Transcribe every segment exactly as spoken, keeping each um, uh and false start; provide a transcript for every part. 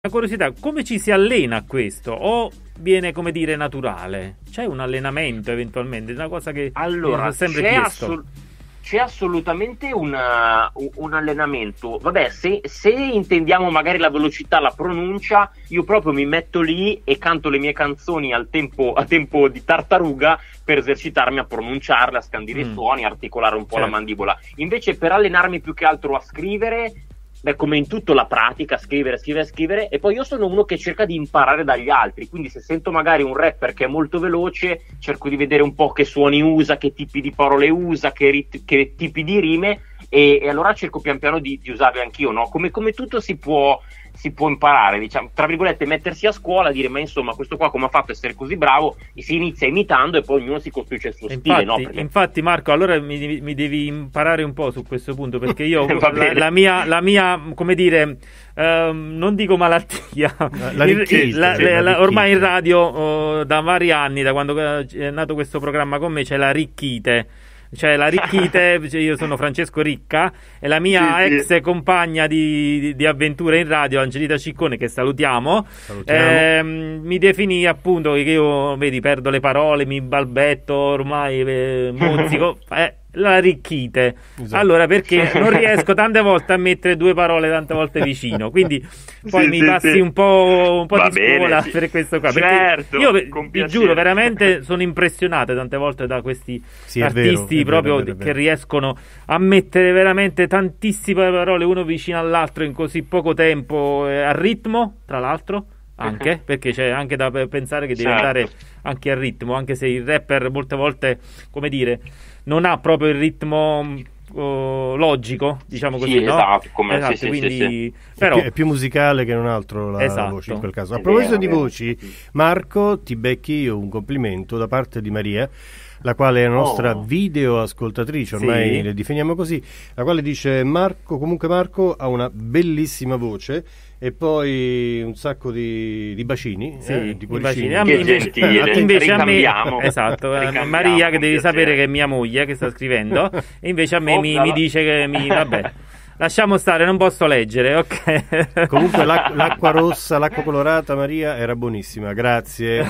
Una curiosità, come ci si allena a questo? O viene, come dire, naturale? C'è un allenamento eventualmente? Una cosa che Allora, mi ho sempre c'è, chiesto. assol- c'è assolutamente una- un, un allenamento. Vabbè, se, se intendiamo magari la velocità, la pronuncia, io proprio mi metto lì e canto le mie canzoni al tempo, a tempo di tartaruga per esercitarmi a pronunciarle, a scandire Mm. i suoni, a articolare un po' Certo. la mandibola. Invece per allenarmi più che altro a scrivere, beh, come in tutto la pratica, scrivere, scrivere, scrivere, e poi io sono uno che cerca di imparare dagli altri, quindi se sento magari un rapper che è molto veloce, cerco di vedere un po' che suoni usa, che tipi di parole usa, che, rit- che tipi di rime, e, e allora cerco pian piano di, di usarle anch'io, no? Come, come tutto si può, si può imparare, diciamo, tra virgolette, mettersi a scuola, dire, ma insomma, questo qua come ha fatto a essere così bravo, e si inizia imitando e poi ognuno si costruisce il suo E stile, Infatti, no? Perché... infatti, Marco, allora mi, mi devi imparare un po' su questo punto, perché io Va la, bene. la mia, la mia, come dire, ehm, non dico malattia, la il- ricchezza, la- sì, la- la la- ormai in ricchezza. radio oh, da vari anni, da quando eh, è nato questo programma con me, c'è la Ricchite. Cioè la Ricchite, cioè, io sono Francesco Ricca e la mia Sì, sì. ex compagna di, di, di avventure in radio, Angelita Ciccone, che salutiamo, Salutiamo. ehm, mi definì appunto che io, vedi, perdo le parole, mi balbetto, ormai eh, mozzico, eh, la Ricchite. Esatto. Allora, perché non riesco tante volte a mettere due parole tante volte vicino, quindi poi Sì, mi sì, passi sì. un po', un po' Va di bene, scuola sì. per questo qua. Perché Certo, io con ti piacere. giuro, veramente sono impressionato tante volte da questi Sì, è vero, artisti è vero, proprio è vero, è che vero. riescono a mettere veramente tantissime parole uno vicino all'altro in così poco tempo, eh, a ritmo, tra l'altro, anche, Mhm. perché c'è anche da pe- pensare che deve Certo. andare anche a ritmo, anche se il rapper molte volte, come dire, non ha proprio il ritmo mh, oh, logico, diciamo Sì, così, no? esatto, come- Esatto, sì, sì, quindi sì, però È più, è più musicale che non altro la Esatto. voce in quel caso. A È proposito vero, di è vero. voci, Marco, ti becchi io un complimento da parte di Maria, la quale è la nostra Oh. video ascoltatrice, ormai Sì. le definiamo così, la quale dice: Marco, comunque Marco ha una bellissima voce, e poi un sacco di, di bacini, sì, eh, di i cuoricini. bacini. A Che me invece, gentile, invece a me, ricambiamo. esatto, eh, Ricambiamo, Maria, che con devi piacere. sapere che è mia moglie che sta scrivendo, e invece a me mi, Oppala. mi dice che mi, vabbè, lasciamo stare, non posso leggere, ok? Comunque l'ac- l'acqua rossa, l'acqua colorata, Maria, era buonissima, grazie.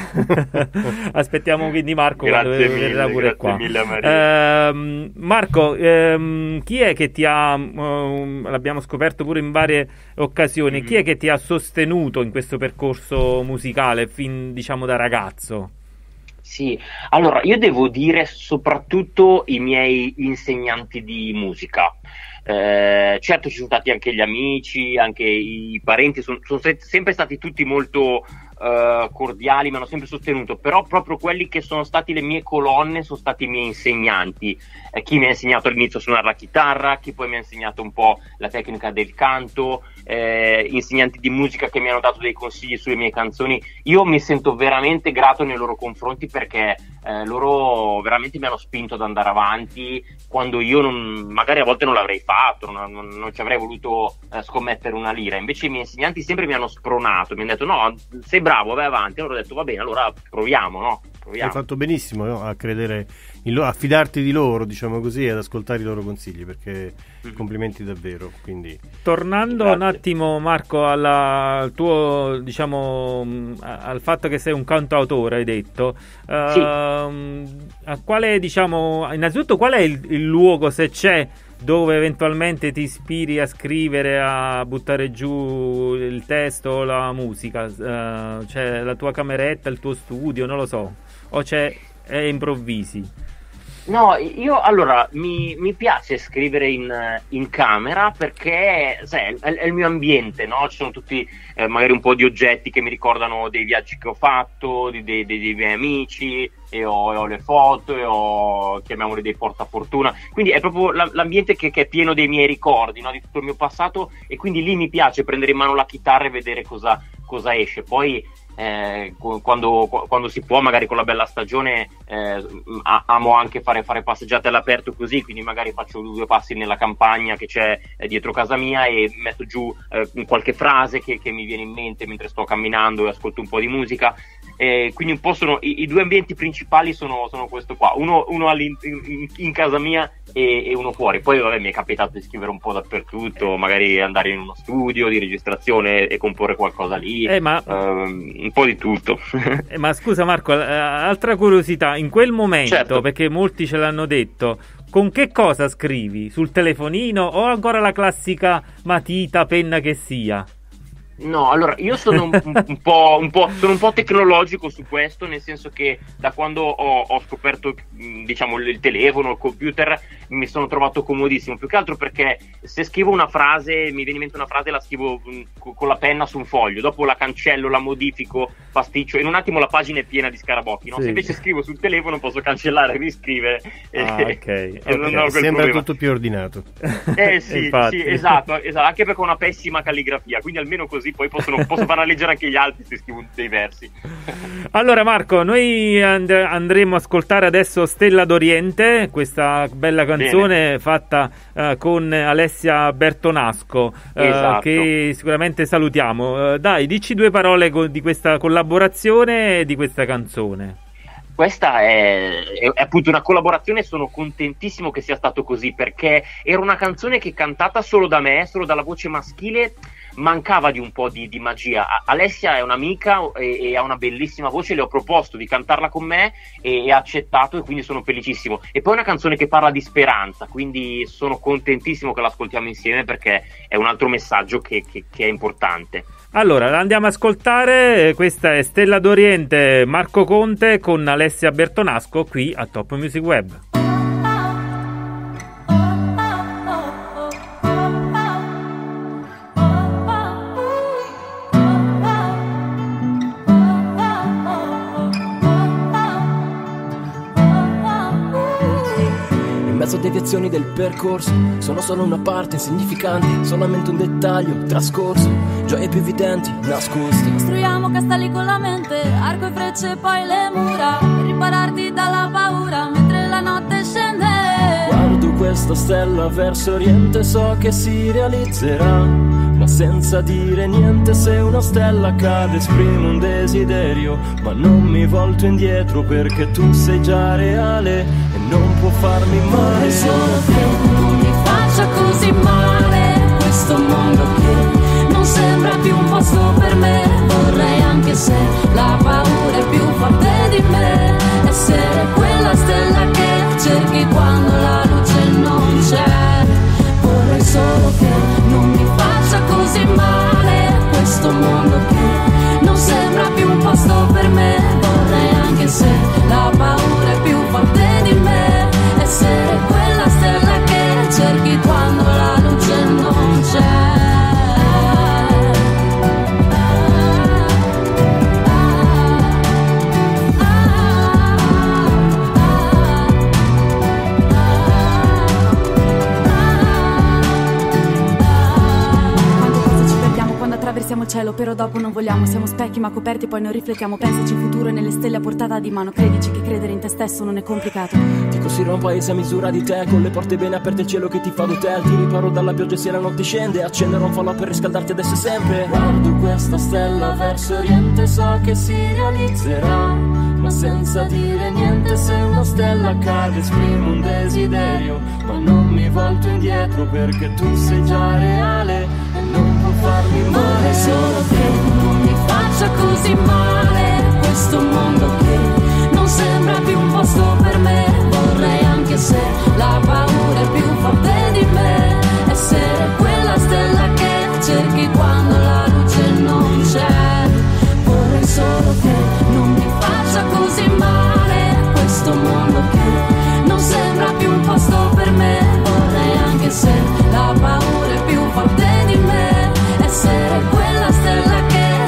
Aspettiamo quindi Marco Grazie quando mille, verrà pure grazie qua. mille a Maria. Ehm, Marco, ehm, chi è che ti ha, ehm, l'abbiamo scoperto pure in varie occasioni, Mhm. chi è che ti ha sostenuto in questo percorso musicale fin, diciamo, da ragazzo? Sì, allora io devo dire soprattutto i miei insegnanti di musica. Eh, certo ci sono stati anche gli amici, anche i parenti, sono, sono se- sempre stati tutti molto eh, cordiali, mi hanno sempre sostenuto, però proprio quelli che sono stati le mie colonne sono stati i miei insegnanti. Eh, chi mi ha insegnato all'inizio a suonare la chitarra, chi poi mi ha insegnato un po' la tecnica del canto, eh, insegnanti di musica che mi hanno dato dei consigli sulle mie canzoni. Io mi sento veramente grato nei loro confronti, perché eh, loro veramente mi hanno spinto ad andare avanti quando io non, magari a volte non l'avrei fatto, non, non- non ci avrei voluto eh, scommettere una lira. Invece i miei insegnanti sempre mi hanno spronato, mi hanno detto no, sei bravo, vai avanti. Allora ho detto va bene, allora proviamo, no? Hai Proviamo. fatto benissimo, no? A credere in loro, a fidarti di loro, diciamo così, ed ascoltare i loro consigli, perché Mhm. complimenti davvero. Quindi Tornando Grazie. un attimo, Marco, alla- al tuo, diciamo, mh, a- al fatto che sei un cantautore, hai detto, ehm, a quale, diciamo, innanzitutto qual è il, il luogo, se c'è, dove eventualmente ti ispiri a scrivere, a buttare giù il testo o la musica? Eh, c'è la tua cameretta, il tuo studio, non lo so, o c'è, è improvvisi? No, io allora mi, mi piace scrivere in, in camera, perché sai, è, è il mio ambiente, no? Ci sono tutti eh, magari un po' di oggetti che mi ricordano dei viaggi che ho fatto, di- dei, dei- dei miei amici, e ho, e ho le foto, e ho, chiamiamoli, dei portafortuna. Quindi è proprio la- l'ambiente che, che è pieno dei miei ricordi, no? Di tutto il mio passato, e quindi lì mi piace prendere in mano la chitarra e vedere cosa, cosa esce. Poi eh, qu- quando, qu- quando si può, magari con la bella stagione, eh, a- amo anche fare, fare passeggiate all'aperto così, quindi magari faccio due passi nella campagna che c'è eh, dietro casa mia, e metto giù eh, qualche frase che, che mi viene in mente mentre sto camminando e ascolto un po' di musica. eh, quindi un po' sono i, i due ambienti principali sono, sono questo qua, uno, uno in, in casa mia e, e uno fuori. Poi vabbè, mi è capitato di scrivere un po' dappertutto, magari andare in uno studio di registrazione e comporre qualcosa lì, eh, ma... um, un po' di tutto. eh, ma scusa Marco, altra curiosità, in quel momento, certo. perché molti ce l'hanno detto, con che cosa scrivi? Sul telefonino o ancora la classica matita, penna che sia? No, allora io sono un, un, po', un, po', sono un po' tecnologico su questo, nel senso che da quando ho, ho scoperto diciamo il telefono, il computer, mi sono trovato comodissimo, più che altro perché se scrivo una frase, mi viene in mente una frase, la scrivo mh, con la penna su un foglio, dopo la cancello, la modifico, pasticcio, in un attimo la pagina è piena di scarabocchi, no? Sì. Se invece scrivo sul telefono posso cancellare, riscrivere, ah, e, okay. e non ho quel sembra problema. tutto più ordinato. Eh sì, Infatti. sì, esatto, esatto, anche perché ho una pessima calligrafia, quindi almeno così poi possono, posso far leggere anche gli altri se scrivo dei versi. Allora Marco, noi and- andremo a ascoltare adesso Stella d'Oriente, questa bella canzone Bene. fatta uh, con Alessia Bertonasco, uh, esatto. che sicuramente salutiamo. Uh, dai, dici due parole co- di questa collaborazione e di questa canzone. Questa è, è, è appunto una collaborazione e sono contentissimo che sia stato così, perché era una canzone che cantata solo da me, solo dalla voce maschile, mancava di un po' di, di magia. Alessia è un'amica e, e ha una bellissima voce, le ho proposto di cantarla con me e, e ha accettato, e quindi sono felicissimo. E poi è una canzone che parla di speranza, quindi sono contentissimo che l'ascoltiamo insieme, perché è un altro messaggio che, che, che è importante. Allora, andiamo ad ascoltare, questa è Stella d'Oriente, Marco Conte con Alessia Bertonasco qui a Top Music Web. Deviazioni del percorso sono solo una parte insignificante, solamente un dettaglio trascorso, gioie più evidenti nascoste. Costruiamo castelli con la mente, arco e frecce e poi le mura, per ripararti dalla paura mentre la notte scende. Guardo questa stella verso oriente, so che si realizzerà, ma senza dire niente. Se una stella cade esprimo un desiderio, ma non mi volto indietro perché tu sei già reale e non può farmi male. Vorrei solo che non mi faccia così male questo mondo che non sembra più un posto per me. Vorrei, anche se la paura è più forte di me, essere quella stella che cerchi quando la luce non c'è. Vorrei solo che non mi faccia così male questo mondo che non sembra più un posto per me. Vorrei, anche se la paura è più forte di me, essere quella stella che cerchi quando la luce non c'è. Attraversiamo il cielo, però dopo non vogliamo. Siamo specchi ma coperti, poi non riflettiamo. Pensaci il futuro e nelle stelle a portata di mano. Credici che credere in te stesso non è complicato. Ti costruirò un paese a misura di te, con le porte bene aperte, il cielo che ti fa d'hotel. Ti riparo dalla pioggia se la notte scende, accenderò un falò per riscaldarti adesso e sempre. Guardo questa stella verso oriente, so che si realizzerà, ma senza dire niente. Se una stella cade esprimo un desiderio, ma non mi volto indietro perché tu sei già reale e non può farmi male. Vorrei solo che non mi faccia così male questo mondo che non sembra più un posto per me. Vorrei, anche se la paura è più forte di me, essere quella stella che cerchi quando la luce non c'è. Vorrei solo che non mi faccia così male questo mondo che non sembra più un posto per me. Vorrei, anche se la paura è più forte di me, essere quella stella che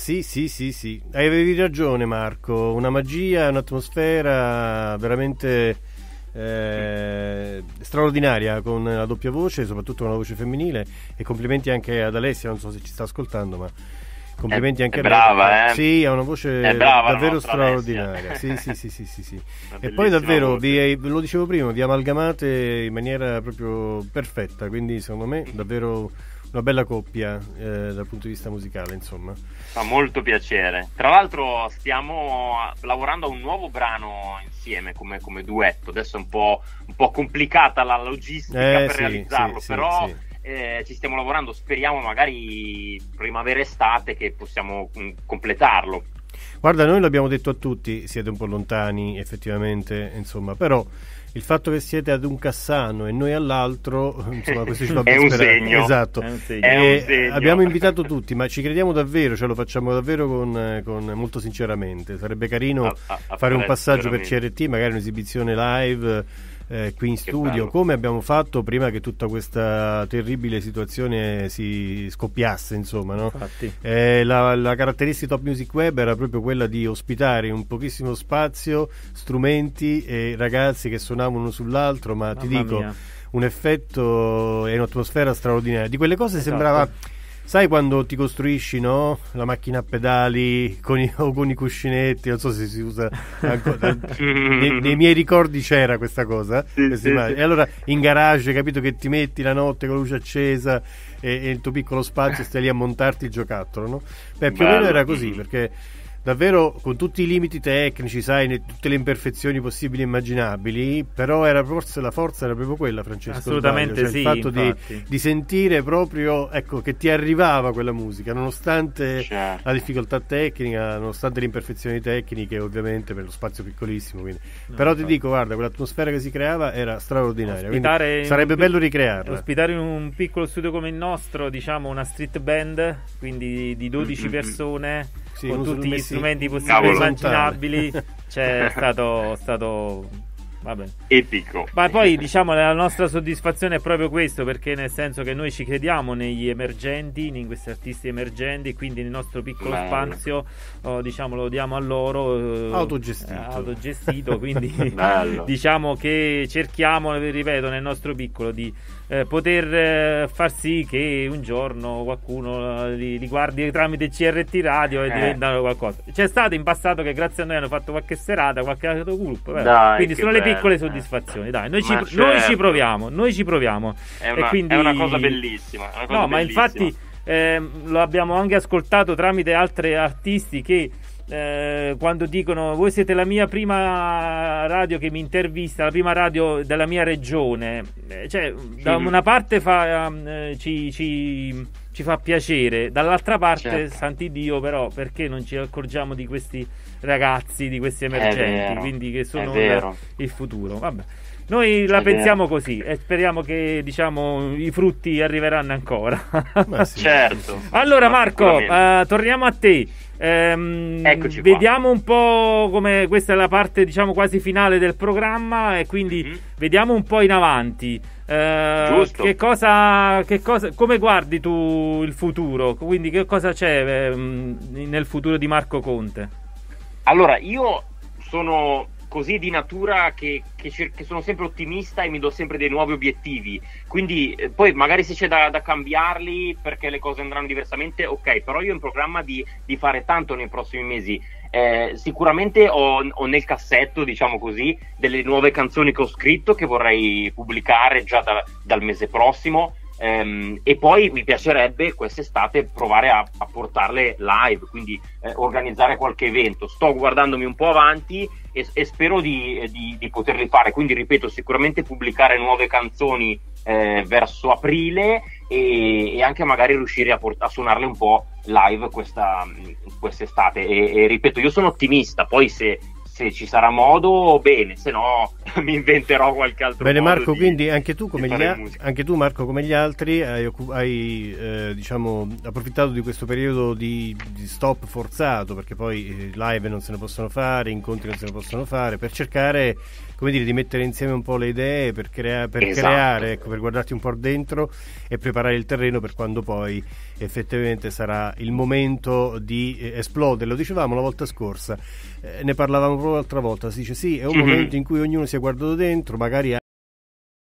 sì, sì, sì, sì. Avevi ragione, Marco. Una magia, un'atmosfera veramente eh, straordinaria, con la doppia voce, soprattutto con la voce femminile. E complimenti anche ad Alessia, non so se ci sta ascoltando, ma complimenti è, anche è a lei. brava, eh? Sì, ha una voce brava, davvero straordinaria. Sì, sì, sì, sì, sì, sì. E poi bellissima davvero, voce. vi, ve lo dicevo prima, vi amalgamate in maniera proprio perfetta, quindi secondo me davvero una bella coppia eh, dal punto di vista musicale, insomma. Fa molto piacere. Tra l'altro stiamo lavorando a un nuovo brano insieme come, come duetto. Adesso è un po', un po' complicata la logistica Eh, per sì, realizzarlo, sì, però sì, sì. Eh, ci stiamo lavorando, speriamo magari primavera-estate che possiamo mh, completarlo. Guarda, noi l'abbiamo detto a tutti, siete un po' lontani effettivamente, insomma, però il fatto che siete ad un Cassano e noi all'altro, insomma, questo ci fa ben È un sperare. segno. Esatto. È un segno. È E un segno. abbiamo invitato tutti, ma ci crediamo davvero, ce lo facciamo davvero con, con molto sinceramente. Sarebbe carino A- a- fare un apprezzo passaggio per veramente. C R T, magari un'esibizione live eh, qui in Che studio, bello. come abbiamo fatto prima che tutta questa terribile situazione si scoppiasse, insomma, no? Infatti. Eh, la, la caratteristica Top Music Web era proprio quella di ospitare in un pochissimo spazio strumenti e ragazzi che suonavano uno sull'altro, ma ti Mamma dico, mia. un effetto e un'atmosfera straordinaria. Di quelle cose Esatto. sembrava, sai, quando ti costruisci, no? La macchina a pedali con i, o con i cuscinetti, non so se si usa ancora. nei, nei miei ricordi c'era questa cosa. Sì, questa sì, immagine. sì. E allora in garage, capito, che ti metti la notte con la luce accesa e, e il tuo piccolo spazio stai lì a montarti il giocattolo, no? Beh, più o meno Bello. era così, perché davvero con tutti i limiti tecnici, sai, ne- tutte le imperfezioni possibili e immaginabili, però era forse la forza era proprio quella, Francesco. Assolutamente sbaglio, cioè sì, il fatto di, infatti. di sentire proprio, ecco, che ti arrivava quella musica, nonostante Certo. la difficoltà tecnica, nonostante le imperfezioni tecniche, ovviamente per lo spazio piccolissimo. Quindi. No, Però ti infatti. dico, guarda, quell'atmosfera che si creava era straordinaria. quindi Ospitare in sarebbe un bello pic- ricrearla. Ospitare in un piccolo studio come il nostro, diciamo una street band, quindi di dodici Mm-hmm. persone, Sì, con uno tutti gli messi- strumenti possibili e Cavolo. immaginabili, c'è stato, stato vabbè. Epico. Ma poi diciamo la nostra soddisfazione è proprio questo, perché nel senso che noi ci crediamo negli emergenti, in questi artisti emergenti, quindi nel nostro piccolo Bello. spazio oh, diciamo lo diamo a loro, eh, Autogestito. eh, autogestito, quindi Bello. diciamo che cerchiamo, ripeto, nel nostro piccolo di eh, poter eh, far sì che un giorno qualcuno li, li guardi tramite C R T Radio e Eh. diventano qualcosa. C'è stato in passato che grazie a noi hanno fatto qualche serata, qualche altro gruppo, eh. Dai, quindi che sono le bello, piccole eh. soddisfazioni. Dai, noi, ci, Ma noi ci certo. proviamo, noi ci proviamo. È una, e quindi... è una cosa bellissima. È una cosa No, ma bellissima. infatti ehm, lo abbiamo anche ascoltato tramite altri artisti che eh, quando dicono voi siete la mia prima radio che mi intervista, la prima radio della mia regione, eh, cioè da Mhm. una parte fa, eh, ci, ci, ci fa piacere, dall'altra parte Certo. santi Dio, però perché non ci accorgiamo di questi ragazzi, di questi emergenti, vero, quindi che sono è vero. il futuro. Vabbè. Noi la È pensiamo vero. così e speriamo che diciamo i frutti arriveranno ancora. Ma sì. Certo. Allora Ma Marco, sicuramente. eh, torniamo a te. Ehm, Eccoci qua. vediamo un po' come questa è la parte diciamo quasi finale del programma e quindi Mhm. vediamo un po' in avanti. Eh, Giusto. Che cosa, che cosa, come guardi tu il futuro? Quindi che cosa c'è ehm, nel futuro di Marco Conte? Allora, io sono così di natura che, che, cer- che sono sempre ottimista e mi do sempre dei nuovi obiettivi, quindi eh, poi magari se c'è da, da cambiarli perché le cose andranno diversamente, ok, però io ho in programma di, di fare tanto nei prossimi mesi. Eh, sicuramente ho, ho nel cassetto, diciamo così, delle nuove canzoni che ho scritto che vorrei pubblicare già da- dal mese prossimo. Ehm, e poi mi piacerebbe quest'estate provare a, a portarle live, quindi eh, organizzare qualche evento. Sto guardandomi un po' avanti e, e spero di, di, di poterli fare, quindi ripeto, sicuramente pubblicare nuove canzoni eh, verso aprile e, e anche magari riuscire a, port- a suonarle un po' live questa, quest'estate e, e ripeto, io sono ottimista, poi se se ci sarà modo, bene, se no mi inventerò qualche altro Bene modo Marco, di- quindi anche tu, di come gli, fare a- musica. anche tu Marco come gli altri hai, occu- hai, eh, diciamo, approfittato di questo periodo di, di stop forzato, perché poi eh, live non se ne possono fare, incontri non se ne possono fare, per cercare come dire, di mettere insieme un po' le idee per, crea- per Esatto. creare, ecco, per guardarti un po' dentro e preparare il terreno per quando poi effettivamente sarà il momento di eh, esplodere. Lo dicevamo la volta scorsa, eh, ne parlavamo proprio l'altra volta, si dice sì, è un Mhm. momento in cui ognuno si è guardato dentro, magari